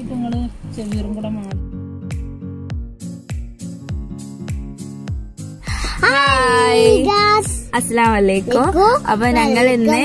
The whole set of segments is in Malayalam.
അസ്സലാമലൈക്കും. അപ്പൊ ഞങ്ങൾ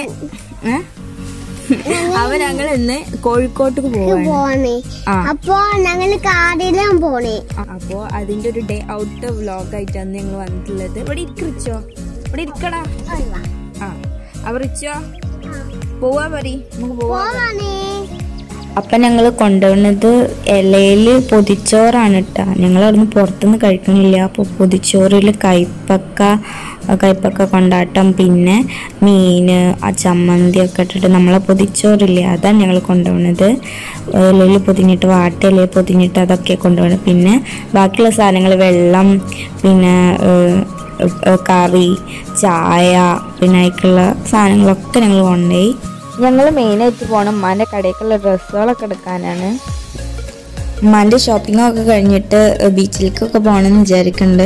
ഇന്ന് കോഴിക്കോട്ടേക്ക് പോവാണ്. അപ്പൊ ഞങ്ങള് കാറിലും പോണേ. അപ്പൊ അതിന്റെ ഒരു ഡേ ഔട്ട് വ്ലോഗ് ആയിട്ടാണ് ഞങ്ങൾ വന്നിട്ടുള്ളത്. ഇവിടെ ഇരിക്കോ, ഇവിടെ ഇരിക്കടാ. അപ്പൊ റിച്ചോ പോവാ പറ, നമുക്ക് പോവാ. അപ്പൊ ഞങ്ങള് കൊണ്ടുവന്നത് ഇലയില് പൊതിച്ചോറാണ് കേട്ടാ. ഞങ്ങളവിടുന്ന് പുറത്തുനിന്ന് കഴിക്കണില്ല. അപ്പൊ പൊതിച്ചോറിൽ കൈപ്പക്ക കൊണ്ടാട്ടം, പിന്നെ മീന്, ആ ചമ്മന്തി ഒക്കെ ഇട്ടിട്ട് നമ്മളെ പൊതിച്ചോറില്ലേ, അതാണ് ഞങ്ങൾ കൊണ്ടുപോകുന്നത്. ഇലയിൽ പൊതിഞ്ഞിട്ട്, വാട്ടയിലയിൽ പൊതിഞ്ഞിട്ട് അതൊക്കെ കൊണ്ടുപോകണം. പിന്നെ ബാക്കിയുള്ള സാധനങ്ങൾ വെള്ളം, പിന്നെ കറി, ചായ, പിന്നെ അതിലേക്കുള്ള സാധനങ്ങളൊക്കെ ഞങ്ങൾ കൊണ്ടുപോയി. ഞങ്ങൾ മെയിനായിട്ട് പോകണം ഉമ്മാൻ്റെ കടയിലേക്കുള്ള ഡ്രസ്സുകളൊക്കെ എടുക്കാനാണ്. ഉമ്മാൻ്റെ ഷോപ്പിങ്ങൊക്കെ കഴിഞ്ഞിട്ട് ബീച്ചിലേക്കൊക്കെ പോകണമെന്ന് വിചാരിക്കുന്നുണ്ട്.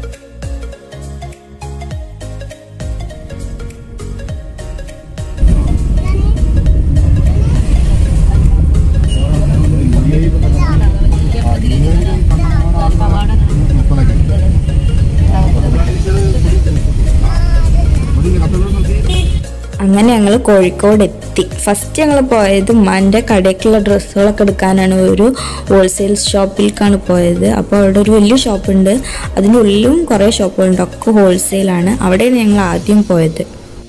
അങ്ങനെ ഞങ്ങൾ കോഴിക്കോട് എത്തി. ഫസ്റ്റ് ഞങ്ങൾ പോയത് ഉമ്മാൻ്റെ കടയ്ക്കുള്ള ഡ്രസ്സുകളൊക്കെ എടുക്കാനാണ്. ഒരു ഹോൾസെയിൽ ഷോപ്പിലേക്കാണ് പോയത്. അപ്പോൾ അവിടെ ഒരു വലിയ ഷോപ്പുണ്ട്, അതിൻ്റെ ഉള്ളിലും കുറേ ഷോപ്പുകളുണ്ട്, ഒക്കെ ഹോൾസെയിലാണ്. അവിടെയാണ് ഞങ്ങൾ ആദ്യം പോയത്.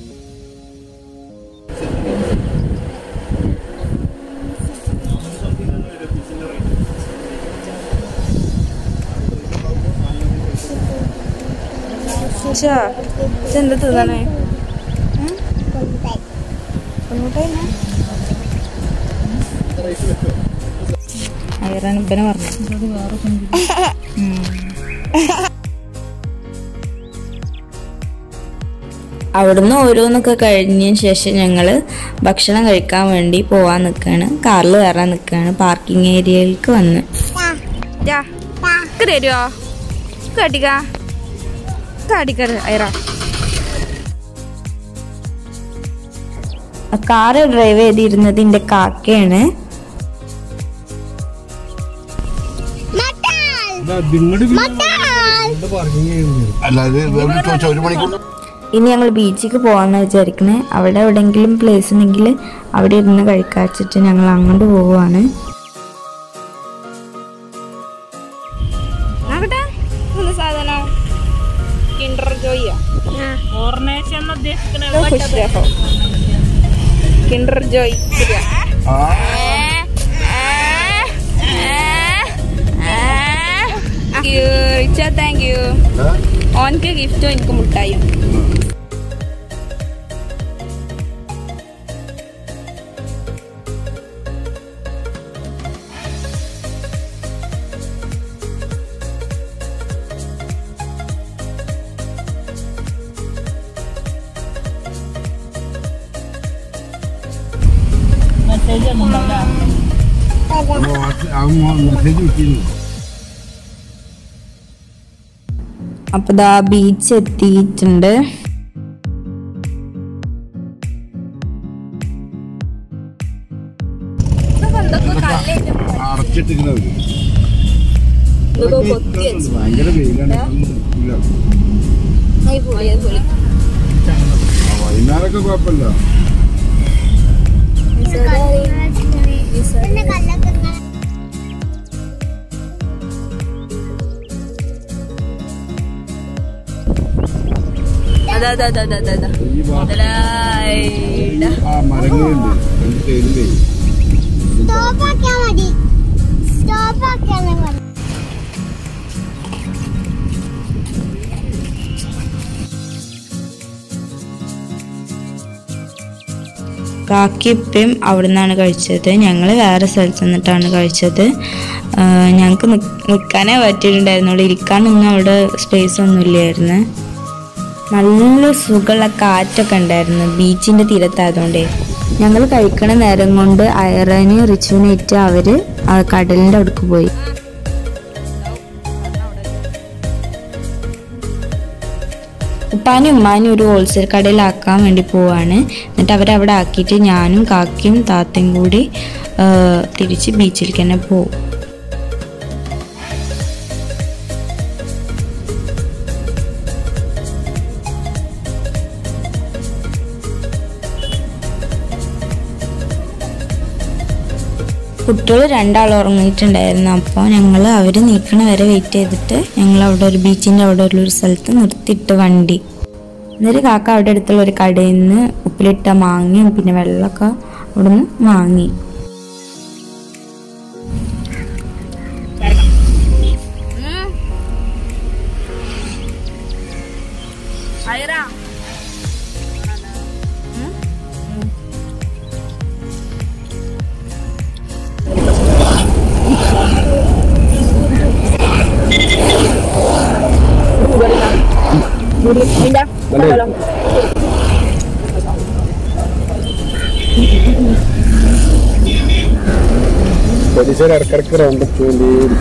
എന്താ തിന്നാണേ? അവിടുന്ന് ഓരോന്നൊക്കെ കഴിഞ്ഞതിന് ശേഷം ഞങ്ങൾ ഭക്ഷണം കഴിക്കാൻ വേണ്ടി പോവാൻ നിൽക്കുകയാണ്. കാറിൽ കയറാൻ നിൽക്കുകയാണ്. പാർക്കിംഗ് ഏരിയയിലേക്ക് വന്ന് തരുമോ? കാറ് ഡ്രൈവ് ചെയ്തിരുന്നത് എൻ്റെ കാക്കയാണ്. ഇനി ഞങ്ങൾ ബീച്ചിലേക്ക് പോവാന്ന് വിചാരിക്കണേ. അവിടെ എവിടെയെങ്കിലും പ്ലേസ് ഉണ്ടെങ്കിൽ അവിടെ ഇരുന്ന് കഴിക്കാച്ചിട്ട് ഞങ്ങൾ അങ്ങോട്ട് പോവാണ്. കിൻഡർ ജോയ് റിച്ച, താങ്ക് യു. ഓനക്ക് ഗിഫ്റ്റും എനിക്ക് മുട്ടായും. അപ്പൊ ദാ ബീച്ച് എത്തിയിട്ടുണ്ട്. വൈകുന്നേരമൊക്കെ കുഴപ്പമില്ല. കാക്കിപ്പം അവിടെ നിന്നാണ് കഴിച്ചത്. ഞങ്ങൾ വേറെ സ്ഥലത്ത് നിന്നിട്ടാണ് കഴിച്ചത്. ഞങ്ങൾക്ക് നിൽക്കാനേ പറ്റിയിട്ടുണ്ടായിരുന്നുള്ളൂ, ഇരിക്കാനൊന്നും അവിടെ സ്പേസ് ഒന്നും ഇല്ലായിരുന്നു. നല്ല സുഖമുള്ള കാറ്റൊക്കെ ഉണ്ടായിരുന്നു ബീച്ചിൻ്റെ തീരത്തായതുകൊണ്ടേ. ഞങ്ങൾ കഴിക്കണ നേരം കൊണ്ട് അയറന് റിച്ചുവിനേറ്റ് അവർ കടലിൻ്റെ അടുക്ക് പോയി. ഉപ്പാനും ഉമ്മാനും ഒരു ഹോൾസെയിൽ കടയിലാക്കാൻ വേണ്ടി പോവാണ്. എന്നിട്ട് അവരവിടെ ആക്കിയിട്ട് ഞാനും കാക്കയും താത്തയും കൂടി തിരിച്ച് ബീച്ചിലേക്ക് തന്നെ പോവും. കുട്ടികൾ 2 ആൾ ഉറങ്ങിയിട്ടുണ്ടായിരുന്നു. അപ്പോൾ ഞങ്ങൾ അവർ നീക്കണ വരെ വെയിറ്റ് ചെയ്തിട്ട് ഞങ്ങൾ അവിടെ ഒരു ബീച്ചിൻ്റെ അവിടെ ഒരു സ്ഥലത്ത് നിർത്തിയിട്ട് വണ്ടി. എന്നിട്ട് കാക്ക അവിടെ അടുത്തുള്ള ഒരു കടയിൽ നിന്ന് ഉപ്പിലിട്ട മാങ്ങയും പിന്നെ വെള്ളമൊക്കെ അവിടെ നിന്ന് വാങ്ങി. പോലീസുകാർ ഇടക്കിടക്ക് റൗണ്ട് ചെയ്യേണ്ടിയിരിക്കും.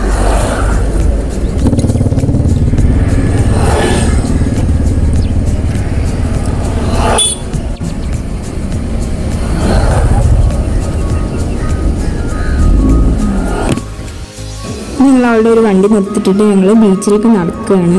ഞങ്ങൾ അവിടെ ഒരു വണ്ടി നിർത്തിയിട്ടിട്ട് ഞങ്ങൾ ബീച്ചിലേക്ക് നടക്കുകയാണ്.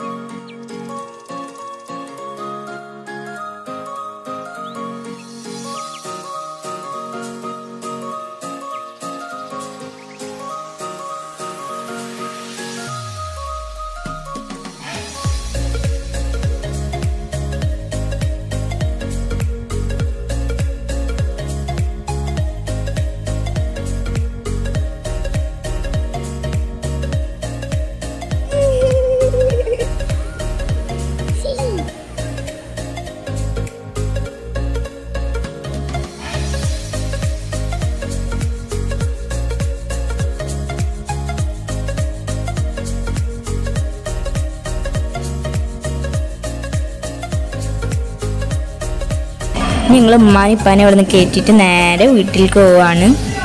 ഞങ്ങൾ ഉമ്മാനും ഇപ്പാനും അവിടെ നിന്ന് കയറ്റിയിട്ട് നേരെ വീട്ടിലേക്ക് പോവാണ്.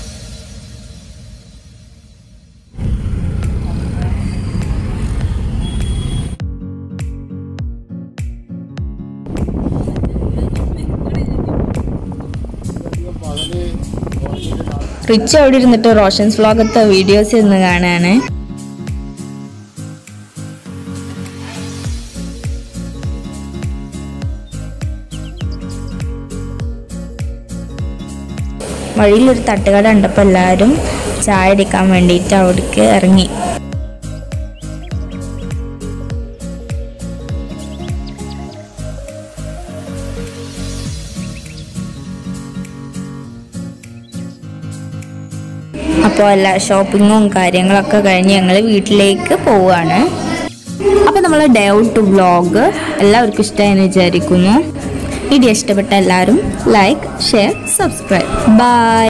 റിച്ച് അവിടെ ഇരുന്നിട്ട് റോഷൻസ് വ്ലോഗത്തെ വീഡിയോസ് ഇരുന്ന് കാണാണ്. വഴിയിലൊരു തട്ടുകട കണ്ടപ്പോൾ എല്ലാവരും ചായ അടിക്കാൻ വേണ്ടിയിട്ട് അവിടേക്ക് ഇറങ്ങി. അപ്പോൾ എല്ലാ ഷോപ്പിങ്ങും കാര്യങ്ങളൊക്കെ കഴിഞ്ഞ് ഞങ്ങൾ വീട്ടിലേക്ക് പോവുകയാണ്. അപ്പോൾ നമ്മൾ ഡേ ഔട്ട് വ്ലോഗ് എല്ലാവർക്കും ഇഷ്ടമായെന്ന് വിചാരിക്കുന്നു. വീഡിയോ ഇഷ്ടപ്പെട്ട എല്ലാവരും ലൈക്ക്, ഷെയർ, സബ്സ്ക്രൈബ്. ബൈ.